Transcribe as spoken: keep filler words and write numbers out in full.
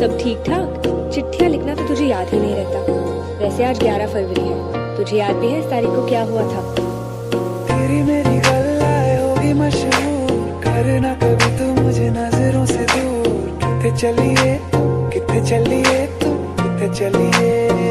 सब ठीक ठाक? चिट्ठियाँ लिखना तो तुझे याद ही नहीं रहता। वैसे आज ग्यारह फरवरी है, तुझे याद भी है इस तारीख को क्या हुआ था? तेरी मेरी गल्लाएं होगी मशहूर, करना कभी तू मुझे नजरों से दूर। कितने चलिए कितने चलिए तू कितने चलिए